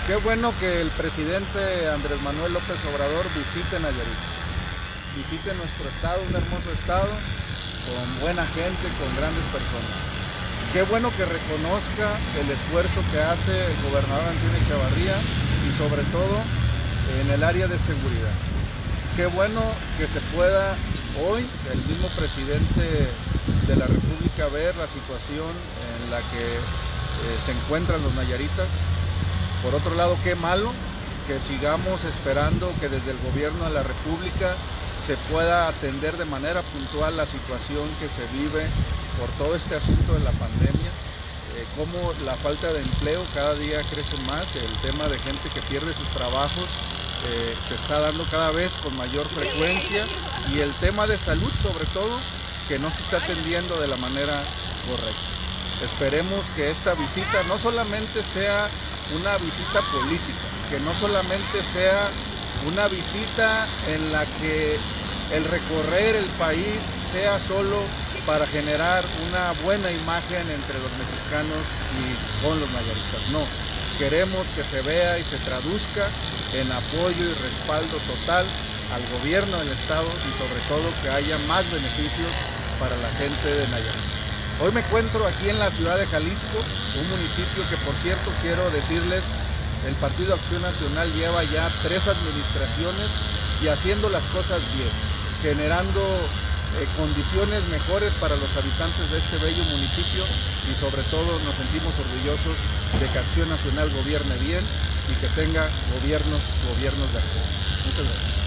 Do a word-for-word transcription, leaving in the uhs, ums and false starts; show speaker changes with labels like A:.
A: Qué bueno que el presidente Andrés Manuel López Obrador visite Nayarit, visite nuestro estado, un hermoso estado, con buena gente, con grandes personas. Qué bueno que reconozca el esfuerzo que hace el gobernador Antonio Echevarría y sobre todo en el área de seguridad. Qué bueno que se pueda hoy, el mismo presidente de la República, ver la situación en la que eh, se encuentran los nayaritas. Por otro lado, qué malo que sigamos esperando que desde el gobierno de la República se pueda atender de manera puntual la situación que se vive por todo este asunto de la pandemia, eh, cómo la falta de empleo cada día crece más, el tema de gente que pierde sus trabajos eh, se está dando cada vez con mayor frecuencia, y el tema de salud sobre todo, que no se está atendiendo de la manera correcta. Esperemos que esta visita no solamente sea una visita política, que no solamente sea una visita en la que el recorrer el país sea solo para generar una buena imagen entre los mexicanos y con los nayaritas. No, queremos que se vea y se traduzca en apoyo y respaldo total al gobierno del estado y sobre todo que haya más beneficios para la gente de Nayarit. Hoy me encuentro aquí en la ciudad de Jalisco, un municipio que, por cierto, quiero decirles, el Partido Acción Nacional lleva ya tres administraciones y haciendo las cosas bien, generando eh, condiciones mejores para los habitantes de este bello municipio y sobre todo nos sentimos orgullosos de que Acción Nacional gobierne bien y que tenga gobiernos, gobiernos de acción. Muchas gracias.